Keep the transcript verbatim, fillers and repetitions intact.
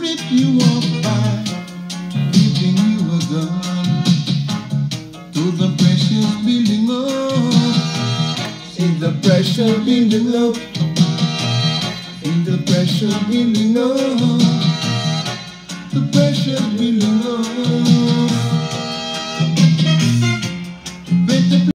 if you walk by, thinking you were gone, to the precious building up, see the precious building up, see the precious building up, the precious building up.